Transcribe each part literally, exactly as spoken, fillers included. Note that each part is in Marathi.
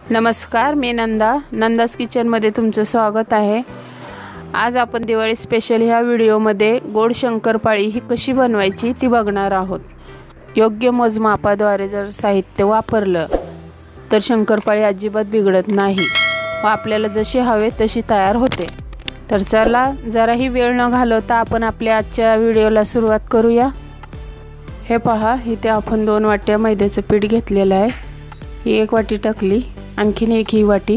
नमस्कार, मी नंदा नंदास किचनमध्ये तुमचं स्वागत आहे। आज आपण दिवाळी स्पेशल ह्या व्हिडिओमध्ये गोड शंकरपाळी ही कशी बनवायची ती बघणार आहोत। योग्य मोजमापाद्वारे जर साहित्य वापरलं तर शंकरपाळी अजिबात बिघडत नाही व आपल्याला जशी हवे तशी तयार होते। तर चला जराही वेळ न घालवता आपण आपल्या आजच्या व्हिडिओला सुरुवात करूया। हे पहा, इथे आपण दोन वाट्या मैद्याचं पीठ घेतलेलं आहे। ही एक वाटी टाकली, आणखीन एक ही वाटी,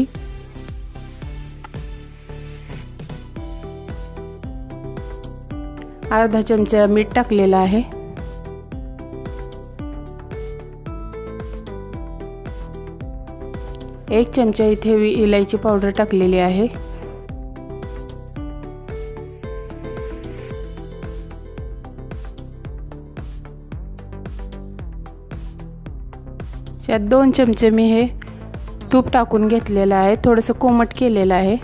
अर्धा चमचा मीठ टाकलेला आहे, एक चमचा इथे इलायची पावडर टाकलेली आहे, यात दोन चमचे मी हे तूप टाकून घेतलेलं आहे, थोडंसं कोमट केलेलं आहे।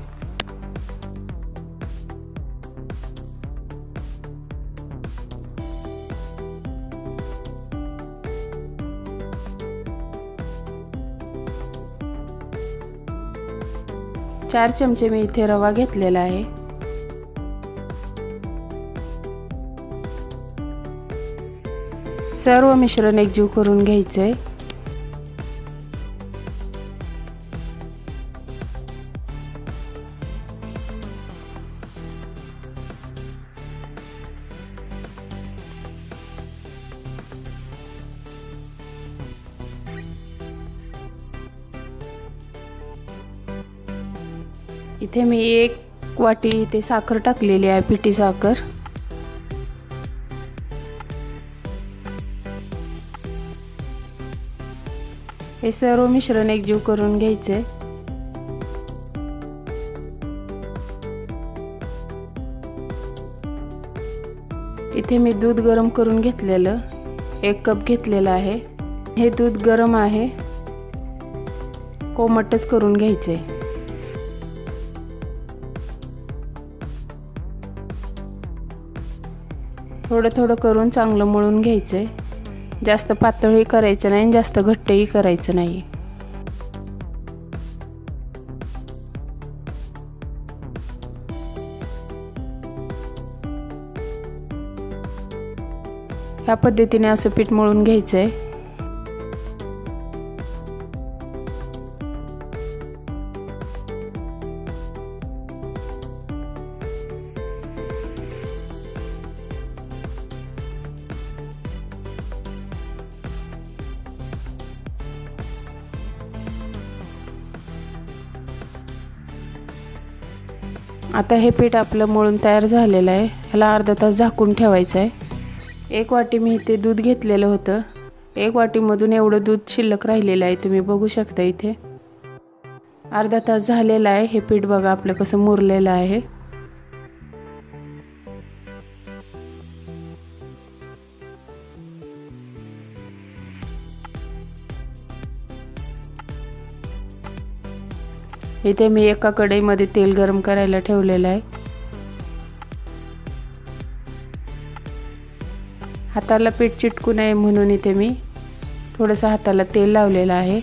चार चमचे मी इथे रवा घेतलेला आहे। सर्व मिश्रण एकजीव करून घ्यायचे। इथे मी एक वाटी इथे साखर टाकलेली आहे, पिठी साखर। हे सर्व मिश्रण एकजीव करून घ्यायचे। इथे मी दूध गरम करून घेतलेलं एक कप घेतलेलं आहे। हे दूध गरम आहे, कोमटच करून घ्यायचे। थोडं थोडं करून चांगलं मळून घ्यायचे। जास्त पातळही करायचं नाही, जास्त घट्टही करायचं नाही। ह्या पद्धतीने असं पीठ मळून घ्यायचंय। आता हे पीठ आपलं मळून तयार झालेलं आहे। ह्याला अर्धा तास झाकून ठेवायचं आहे। एक वाटी मी इथे दूध घेतलेलं होतं, एक वाटीमधून एवढं दूध शिल्लक राहिलेलं आहे, तुम्ही बघू शकता। इथे अर्धा तास झालेला आहे। हे पीठ बघा आपलं कसं मुरलेलं आहे। इथे मी एका कढईमध्ये तेल गरम करायला ठेवलेलं आहे। हाताला पीठ चिटकू नये म्हणून इथे मी थोडंसं हाताला तेल लावलेलं आहे।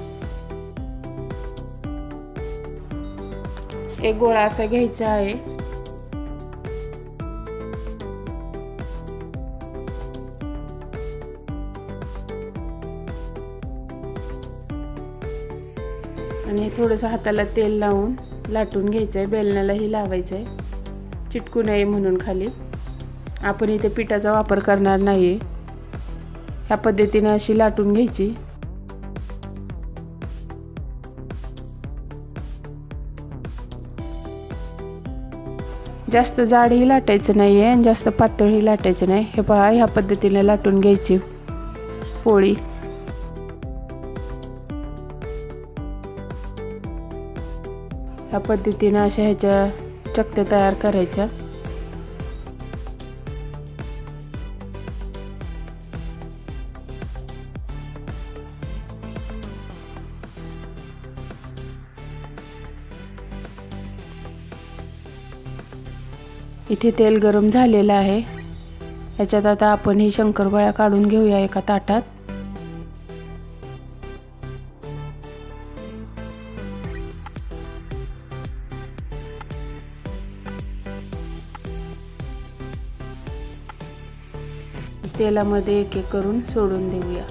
एक गोळा असा घ्यायचा आहे। आणि थोडंसं हाताला तेल लावून लाटून घ्यायचं आहे। बेलण्यालाही लावायचं आहे, चिटकू नये म्हणून खाली। आपण इथे पिठाचा वापर करणार नाही। ह्या पद्धतीने अशी लाटून घ्यायची। जास्त जाडही लाटायचं नाही आहे आणि जास्त पातळही लाटायचं नाही। हे पहा, ह्या पद्धतीने लाटून घ्यायची पोळी। ह्या पद्धतीने अशा ह्याच्या चकत्या तयार करायच्या। इथे तेल गरम झालेलं आहे। याच्यात आता आपण ही शंकरपाळ्या काढून घेऊया एका ताटात। तेलामध्ये एक एक करून सोडून देऊया।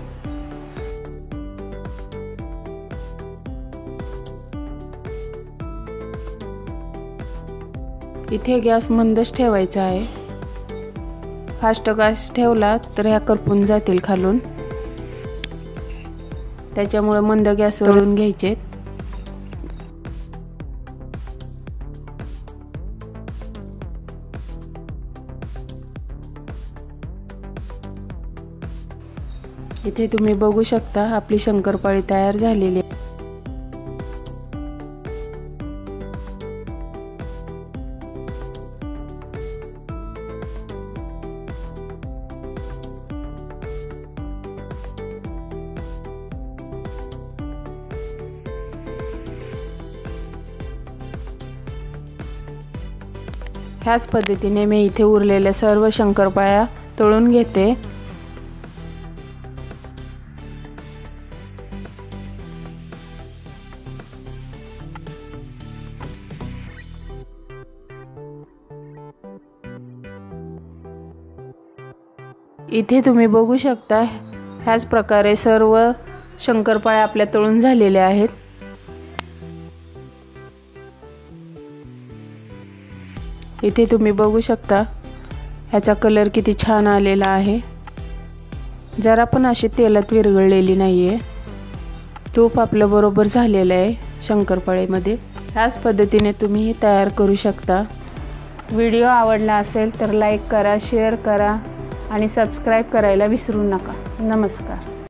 इथे गॅस मंदच ठेवायचा आहे। फास्ट गॅस ठेवला तर ह्या करपून जातील खालून, त्याच्यामुळे मंद गॅसवर तळून घ्यायचे। इथे तुम्ही बघू शकता आपली शंकरपाळी तयार झालेली आहे। ह्याच पद्धतीने मी इथे उरलेल्या सर्व शंकरपाळ्या तळून घेते। इथे तुम्ही बघू शकता ह्याच प्रकारे सर्व शंकरपाळ्या आपल्या तळून झालेल्या आहेत। इथे तुम्ही बघू शकता ह्याचा कलर किती छान आलेला आहे। जरा पण अशी तेलात विरघळलेली नाहीये। तूप आपलं बरोबर झालेलं आहे शंकरपाळीमध्ये। ह्याच पद्धतीने तुम्ही हे तयार करू शकता। व्हिडिओ आवडला असेल तर लाईक करा, शेअर करा आणि सबस्क्राईब करायला विसरू नका। नमस्कार।